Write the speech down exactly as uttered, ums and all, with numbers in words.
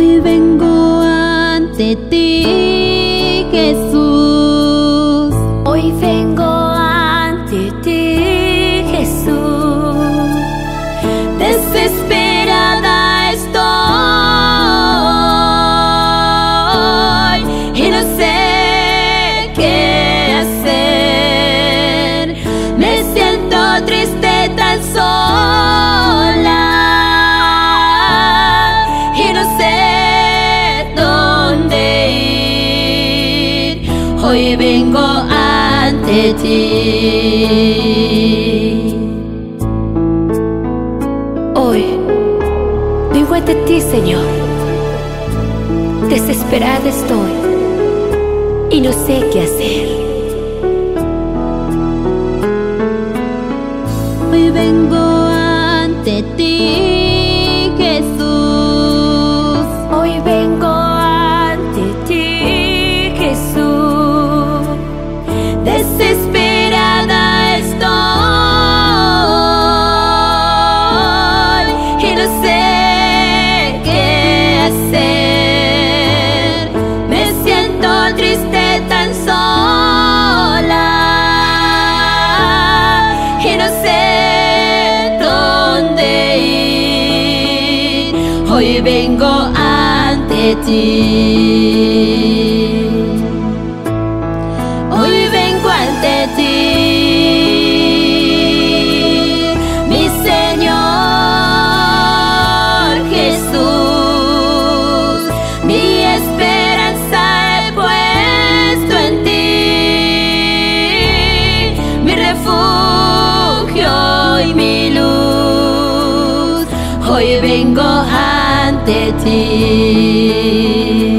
Hoy vengo ante ti, Jesús. Hoy vengo ante ti, Jesús. Desesperada estoy y no sé qué hacer. Me siento triste tan sola y no sé dónde ir. Hoy vengo ante ti. Hoy vengo ante ti, Señor. Desesperada estoy y no sé qué hacer. Hoy vengo ante ti, Jesús. Hoy vengo ante ti, Jesús. Desesperada estoy y no sé qué hacer. Me siento triste tan sola y no sé dónde ir. Hoy vengo ante ti. Hoy vengo ante ti, mi Señor Jesús. Mi esperanza he puesto en ti, mi refugio y mi luz. Hoy vengo ante ti.